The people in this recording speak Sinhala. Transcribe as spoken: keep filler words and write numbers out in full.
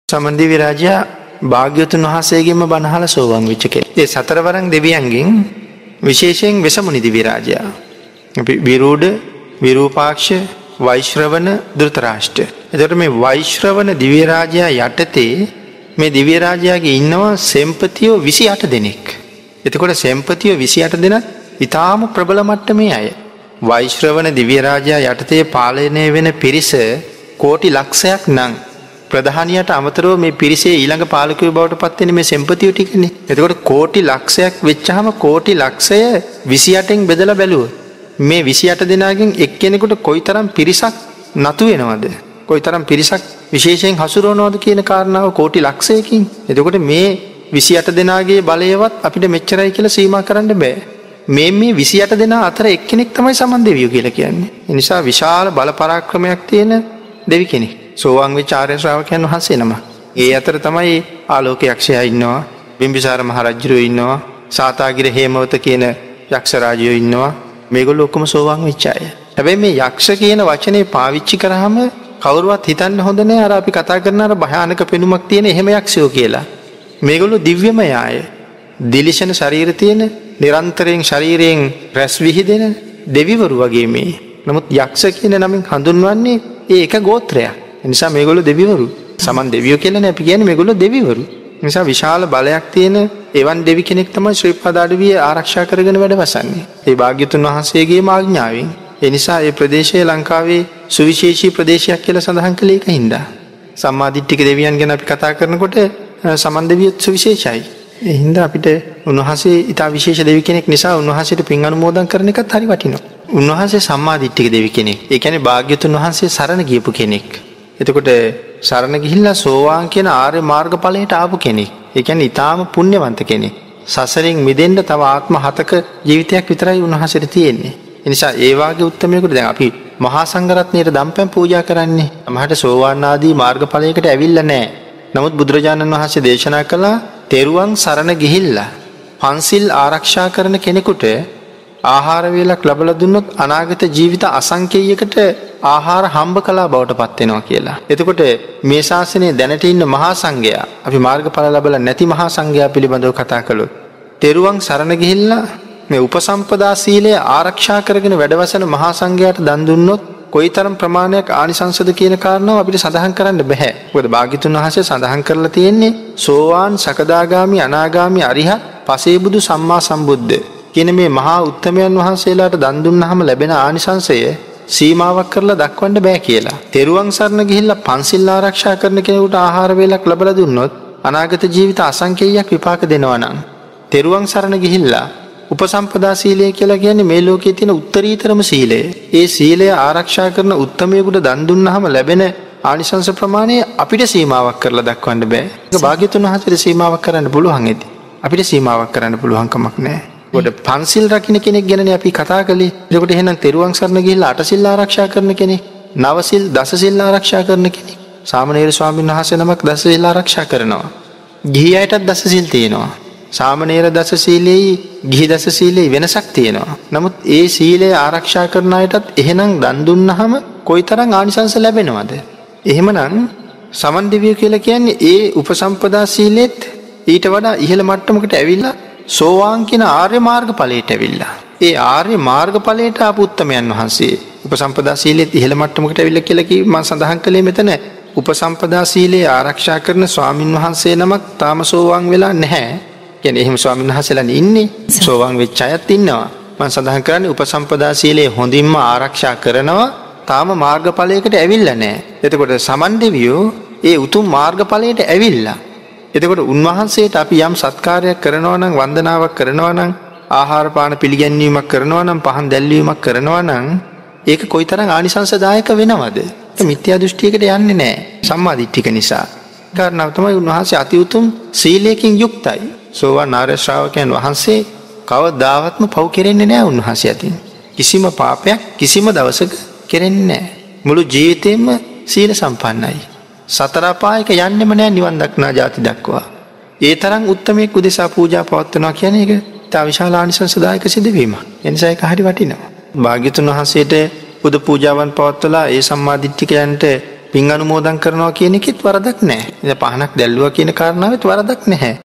සමන්දිවි රාජයා භාග්‍යවතුන් වහන්සේගෙන්ම බණ අහලා සෝවාන් වෙච්ච කෙනෙක්. ඒ සතරවරන් දෙවියන්ගෙන් විශේෂයෙන් වෙසමුනි දිව්‍ය රාජයා. විරූඩ, විරූපාක්ෂ, වෛශ්‍රවණ, ධෘතරාෂ්ට්‍ර. එතකොට මේ වෛශ්‍රවණ දිව්‍ය රාජයා යටතේ මේ දිව්‍ය රාජයාගේ ඉන්නවා සෙම්පතියෝ විසි අට දෙනෙක්. එතකොට සෙම්පතියෝ විසි අට දෙනා ඊටාම ප්‍රබල මට්ටමේ අය. වෛශ්‍රවණ දිව්‍ය රාජයා යටතේ පාලනය වෙන පිරිස කෝටි ලක්ෂයක් නම් ප්‍රධානියට අමතරව මේ පිරිසේ ඊළඟ පාලකයෝ බවට පත් වෙන්නේ මේ සෙම්පතියෝ ටිකනේ. එතකොට කෝටි ලක්ෂයක් වෙච්චාම කෝටි ලක්ෂය විසි අටෙන් බෙදලා බැලුවොත් මේ විසි අට දෙනාගෙන් එක්කෙනෙකුට කොයිතරම් පිරිසක් නතු වෙනවද? කොයිතරම් පිරිසක් විශේෂයෙන් හසුරවනවද කියන කාරණාව කෝටි ලක්ෂයකින්. එතකොට මේ විසි අට දෙනාගේ බලයවත් අපිට මෙච්චරයි කියලා සීමා කරන්න බෑ. මේ මේ විසි අට දෙනා අතර එක්කෙනෙක් තමයි සමන් දෙවියෝ කියලා කියන්නේ. ඒ නිසා විශාල බල පරාක්‍රමයක් තියෙන දෙවි කෙනෙක්. සෝවාන් වෙච්ච ආර්ය ශ්‍රාවකයන් වහන්සේ නම. ඒ අතර තමයි ආලෝක යක්ෂයා ඉන්නවා, බිම්බිසාර මහ රජුරෝ ඉන්නවා, සාතාගිර හේමවත කියන යක්ෂ රාජයෝ ඉන්නවා. මේගොල්ලෝ ඔක්කොම සෝවාන් වෙච්ච අය. හැබැයි මේ යක්ෂ කියන වචනේ පාවිච්චි කරාම කවුරුවත් හිතන්න හොඳ නෑ අර අපි කතා කරන අර භයානක පෙනුමක් තියෙන එහෙම යක්ෂයෝ කියලා. මේගොල්ලෝ දිව්‍යමය අය. දිලිෂණ ශරීර තියෙන, නිරන්තරයෙන් ශරීරයෙන් රැස් විහිදෙන දෙවිවරු වගේ මේ. නමුත් යක්ෂ කියන නමින් හඳුන්වන්නේ ඒ එක ගෝත්‍රයක්. නිසා මේගොල්ලෝ දෙවිවරු. සමන් දෙවියෝ කියලානේ අපි කියන්නේ මේගොල්ලෝ දෙවිවරු. නිසා විශාල බලයක් තියෙන එවන් දෙවි කෙනෙක් තමයි ශ්‍රීපාද අඩවිය ආරක්ෂා කරගෙන වැඩවසන්නේ. ඒ භාග්‍යතුන් වහන්සේගේම ආඥාවෙන්. ඒ නිසා මේ ප්‍රදේශය ලංකාවේ සුවිශේෂී ප්‍රදේශයක් කියලා සඳහන් කළේ ඒකින්ද. සම්මාදිට්ඨික දෙවියන් ගැන අපි කතා කරනකොට සමන් දෙවියොත් සුවිශේෂයි. ඒ හින්දා අපිට උන්වහන්සේ ඊට විශේෂ දෙවි කෙනෙක් නිසා උන්වහන්සේට පින් අනුමෝදන් කරන එකත් හරි වටිනවා. උන්වහන්සේ සම්මාදිට්ඨික දෙවි කෙනෙක්. ඒ කියන්නේ භාග්‍යතුන් වහන්සේ සරණ ගියපු කෙනෙක්. එතකොට සරණ ගිහිල්ලා සෝවාන් කියන ආර්ය මාර්ගඵලයට ආපු කෙනෙක්. ඒ කියන්නේ ඊටාම පුණ්‍යවන්ත කෙනෙක්. සසරින් මිදෙන්න තව ආත්ම හතක ජීවිතයක් විතරයි උන්වහන්සේට තියෙන්නේ. ඒ නිසා ඒ වාගේ උත්තරමයකට දැන් අපි මහා සංඝරත්නයට දම්පැන් පූජා කරන්නේ. මහට සෝවාන් ආදී මාර්ගඵලයකට ඇවිල්ලා නැහැ. නමුත් බුදුරජාණන් වහන්සේ දේශනා කළා තෙරුවන් සරණ ගිහිල්ලා පන්සිල් ආරක්ෂා කරන කෙනෙකුට ආහාර වේලක් ලැබලා දුන්නොත් අනාගත ජීවිත අසංකේයයකට ආහාර හම්බ කළා බවට පත් වෙනවා කියලා. එතකොට මේ ශාසනයේ දැනට ඉන්න මහා සංඝයා අපි මාර්ගඵල ලැබලා නැති මහා සංඝයා පිළිබඳව කතා කළොත් තෙරුවන් සරණ ගිහිල්ලා මේ උපසම්පදා සීලය ආරක්ෂා කරගෙන වැඩවසන මහා සංඝයාට දන් දුන්නොත් කොයිතරම් ප්‍රමාණයක් ආනිසංසද කියන කාරණාව අපිට සඳහන් කරන්න බෑ. මොකද භාග්‍යතුන් වහන්සේ සඳහන් කරලා තියෙන්නේ සෝවාන්, සකදාගාමි, අනාගාමි, අරිහත්, පසේබුදු, සම්මා සම්බුද්ධ කියන මේ මහා උත්තමයන් වහන්සේලාට දන් දුන්නාම ලැබෙන ආනිසංසය සීමාවක් කරලා දක්වන්න බෑ කියලා. තෙරුවන් සරණ ගිහිල්ලා පන්සිල් ආරක්ෂා කරන කෙනෙකුට ආහාර වේලක් ලැබලා දුන්නොත් අනාගත ජීවිත අසංකේයයක් විපාක දෙනවා නම් තෙරුවන් සරණ ගිහිල්ලා උපසම්පදා සීලය කියලා කියන්නේ මේ ලෝකයේ තියෙන උත්තරීතරම සීලය. ඒ සීලය ආරක්ෂා කරන උත්තමයෙකුට දන් දුන්නාම ලැබෙන ආනිසංස ප්‍රමාණය අපිට සීමාවක් කරලා දක්වන්න බෑ. ඒක භාග්‍යතුන් වහන්සේට සීමාවක් කරන්න පුළුවන් ඇති. අපිට සීමාවක් කරන්න පුළුවන් කමක් නැහැ. කොට පන්සිල් රකින්න කෙනෙක් ගැනනේ අපි කතා කළේ. එතකොට එහෙනම් තෙරුවන් සරණ ගිහිල්ලා අටසිල් ආරක්ෂා කරන කෙනෙක්, නවසිල්, දසසිල් ආරක්ෂා කරන කෙනෙක්. සාමණේර ස්වාමීන් වහන්සේ නමක් දසසිල් ආරක්ෂා කරනවා. ගිහි අයටත් දසසිල් තියෙනවා. සාමණේර දසසීලෙයි ගිහි දසසීලෙයි වෙනසක් තියෙනවා. නමුත් ඒ සීලය ආරක්ෂා කරන අයටත් එහෙනම් දන් දුන්නාම කොයිතරම් ආනිසංස ලැබෙනවද? එහෙමනම් සමන් දෙවියෝ කියලා කියන්නේ ඒ උපසම්පදා සීලෙත් ඊට වඩා ඉහළ මට්ටමකට ඇවිල්ලා සෝවාන් කියන ආර්ය මාර්ගඵලයට ඇවිල්ලා. ඒ ආර්ය මාර්ගඵලයට ආපු උත්තමයන් වහන්සේ උපසම්පදා සීලෙත් ඉහළ මට්ටමකට ඇවිල්ලා කියලා කි මම සඳහන් කළේ මෙතන උපසම්පදා සීලය ආරක්ෂා කරන ස්වාමින් වහන්සේ නමක් තාම සෝවාන් වෙලා නැහැ. කියන්නේ එහෙම ස්වාමීන් වහන්සේලා ඉන්නේ සෝවාන් වෙච්ච අයත් ඉන්නවා. මම සඳහන් කරන්නේ උපසම්පදා සීලය හොඳින්ම ආරක්ෂා කරනවා තාම මාර්ගඵලයකට ඇවිල්ලා නැහැ. එතකොට සමන් දෙවියෝ ඒ උතුම් මාර්ගඵලයට ඇවිල්ලා. එතකොට උන්වහන්සේට අපි යම් සත්කාරයක් කරනවා නම්, වන්දනාවක් කරනවා නම්, ආහාර පාන පිළිගැන්වීමක් කරනවා නම්, පහන් දැල්වීමක් කරනවා නම් ඒක කොයිතරම් ආනිසංසදායක වෙනවද? ඒක මිත්‍යා දෘෂ්ටියකට යන්නේ නැහැ. සම්මාදිට්ඨික නිසා. කාරණාව තමයි උන්වහන්සේ අති උතුම් සීලයෙන් යුක්තයි. සෝවාන් ආර්ය ශ්‍රාවකයන් වහන්සේ කවදාවත්ම පව් කෙරෙන්නේ නැහැ උන්වහන්සේ අතින්. කිසිම පාපයක් කිසිම දවසක කෙරෙන්නේ නැහැ. මුළු ජීවිතේම සීල සම්පන්නයි. සතර අපායක යන්නෙම නැහැ නිවන් දක්නා ජාති දක්වා. ඒ තරම් උත්තමයෙක් උදෙසා පූජා පවත්වනවා කියන්නේ ඒක තා විශාල ආනිසංසදායක සිදුවීමක්. ඒ නිසා ඒක හරි වටිනවා. භාග්‍යතුන් වහන්සේට පුද පූජාවන් පවත්වලා ඒ සම්මාදිට්ඨිකයන්ට පින් අනුමෝදන් කරනවා කියන එකෙත් වරදක් නැහැ. පහනක් දැල්ලුවා කියන කාරණාවෙත් වරදක් නැහැ.